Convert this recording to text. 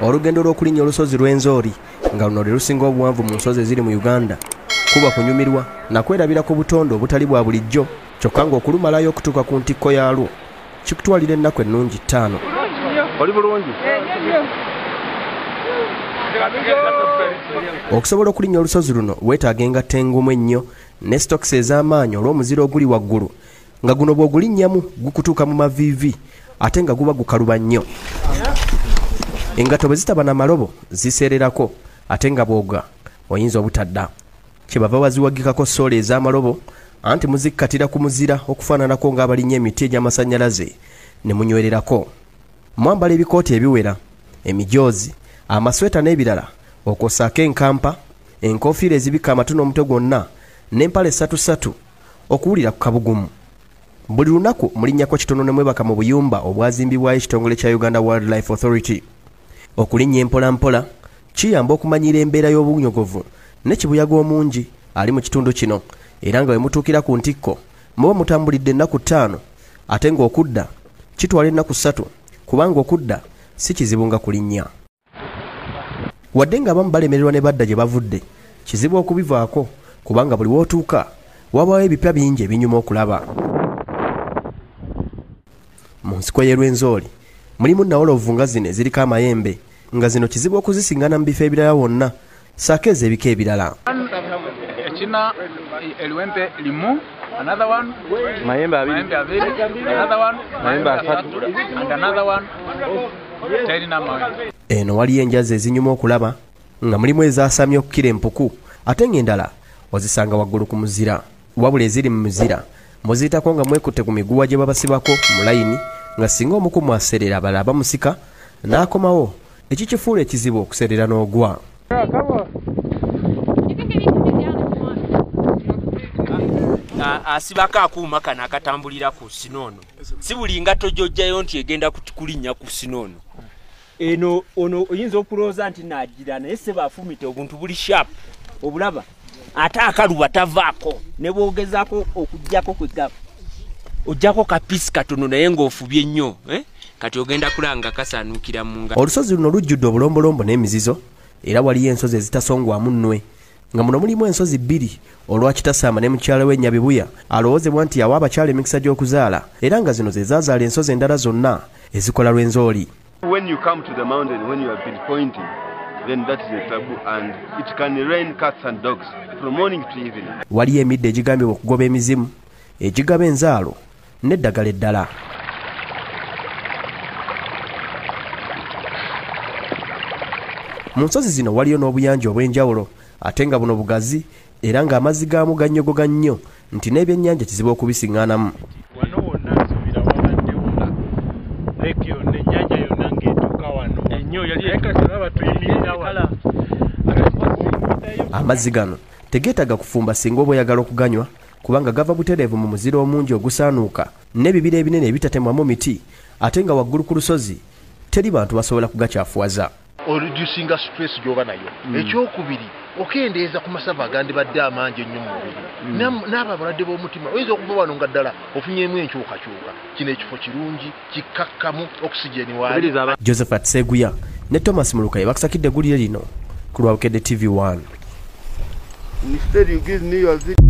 Olugendo lw'okulinnya olusozi lw'Enzori nga luno lusinga obuwanvu mu nsozi eziri mu Uganda kuba kunyumirwa nakwerabira ku butondo obutali bwa bulijjo kyokka ng'okulumalayo okutuuka ku ntikko yaalwo kikutwalira ennaku ennungi 5. Oli bulungi. Okusobola okulinnya olusozi luno weetaaga engatto engumu ennyo ne stokisi ez'amaanyi olw'omuzira oguli waggulu nga guno bw'ogulinnyamu gukutuuka mu maviivi ate nga guba gukaluba nnyo. Engatto bwe zitaba na malobo ziseererako ate nga bw'ogwa oyinza obutadda. Kyebava baziwagikako soolo ez'amalobo anti muzikkatira ku muzira okufaananako ng'abalinnya emiti egy'amasannyalaze ne munywererako. Mwambala ebikooti ebiwera, emijoozi, amasweta n'ebirala okwosaako enkampa, enkofiira ezibikka amatu n'omutwe gwonna n'empale 3 okuwulira ku kabugumu. Buli lunaku mulinnyako kitono ne mwebaka mu buyumba obwazimbibwayo ekitongole kya Uganda Wildlife Authority. Okulinnya empola mpola kiyamba okumanyira embeera y'obunyogovu ne kibuyaga omungi ali mu kitundu kino era nga bwe mutuukira ku ntikko muba mutambulidde ennaku 5 ate ng'okudda kitwala ennaku 3 kubanga okudda si kizibu nga kulinnya. Wadde ng'abamu balemererwa ne badda gye bavudde kizibu okubivaako kubanga buli w'otuuka wabaawo ebipya bingi ebinyuma okulaba. Mu nsiko y'Enzori mulimu nawolovu nga zino eziriko amayembe nga zino kizibu okuzisingana mu bifo ebirala wonna saako ez'ebika ebirala. China eliwempe limu, another one Mayembe abiri, another one mayembe 3 and another one terina mawembe. Eno waliyo enjazi ezinyuma okulaba nga mulimu ezaasamya okukira empuku ate ng'endala ozisanga waggulu ku muzira. Wabula eziri mu muzira muziyitako nga mwekutte ku miguwa gye babasibako mu layini nga singa omu ku mwaserera abalala bamusika n'akomawo ekikifuula ekizibu okuserera n'ogwa. Asibako akuuma kano akatambulira ku sinono si buli ngatto gy'ojjayo nti egenda kulinnya ku sinono. Eno ono oyinza okulowooza nti naagira naye se baafumite obuntu buli sharp obulaba ate akaluba tavaako ne bwogezaako okuggyako kwegaba ojjako kapiisi katono naye ng'ofubye nnyo kati ogenda kulanga kasaanuukira mu nga. Olusozi luno lujjudde obulombolombo n'emizizo era waliyo ensozi ezitasongwamu nnwe nga muno mulimu ensozi 2 olwa Kitasaama ne mukyala we Nyabibuya alowoozebwa nti yawa abakyala emikisa gy'okuzaala era nga zino ze zaazaala ensozi endala zonna ezikola lw'Enzori. When you come to the mountain, when you have been pointing, then that is a taboo and it can rain cats and dogs from morning to evening. Waliyo emidde egigambibwa okugoba emizimu, egigaba enzaalo n'eddagala eddala. Mu nsozi zino waliyo n'obuyanja obw'enjawulo ate nga buno bugazi era ng'amazzi gaamu gannyogoga nnyo nti n'ebyennyanja kizibu okubisiŋŋaanamu. Wano wonna nsubira wabadde wonna leki yonna ennyanja yonna ng'etuuka wano ennyo yali ekasaba tuyimirira wala. Amazzi gano tegeetaaga kufumba singa oba oyagala okuganywa kubanga gava butereevu mu muzira omungi ogusaanuuka n'ebibira ebinene ebitatemwamu miti ate nga waggulu ku lusozi teri bantu basobola kugakyafuwaza. Reducinga stress gy'oba nayo. Ekyokubiri okendeeza ku masava agandibadde amangi ennyo mu mubiri n'abo abalwadde b'omutima oyinza okuva wano nga ddala ofunyemu enkyukakyuka. Kino ekifo kirungi kikkakkamu oxygeni waali. Josephat Seguya ne Thomas Muluka bakusakidde eggulire lino ku Lwabukedde TV1. Instead you give me your